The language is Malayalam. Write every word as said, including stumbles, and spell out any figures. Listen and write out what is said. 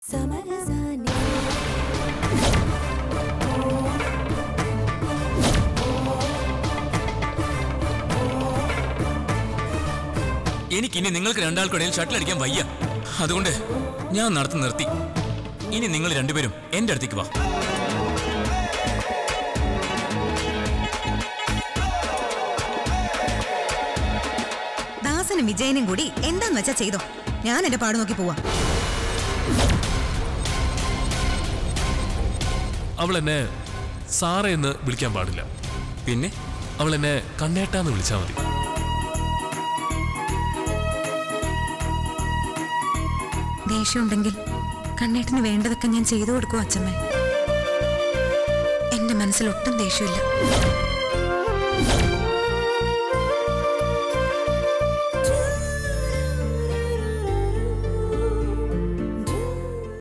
എനിക്കിനി നിങ്ങൾക്ക് രണ്ടാൾക്കിടയിൽ ഷട്ടിലടിക്കാൻ വയ്യ. അതുകൊണ്ട് ഞാൻ നടത്തി നിർത്തി. ഇനി നിങ്ങൾ രണ്ടുപേരും എന്റെ അടുത്തേക്ക് വാ. ദാസനും വിജയനും കൂടി എന്താന്ന് വെച്ചാ ചെയ്തോ. ഞാൻ എന്റെ പാട് നോക്കി പോവാ. അവൾ എന്നെ സാറ എന്ന് വിളിക്കാൻ പാടില്ല. പിന്നെ അവൾ എന്നെ കണ്ണേട്ടാന്ന് വിളിച്ചാൽ മതി. ദേഷ്യമുണ്ടെങ്കിൽ കണ്ണേട്ടന് വേണ്ടതൊക്കെ ഞാൻ ചെയ്തു കൊടുക്കും അച്ഛമ്മ. എന്റെ മനസ്സിൽ ഒട്ടും ദേഷ്യമില്ല.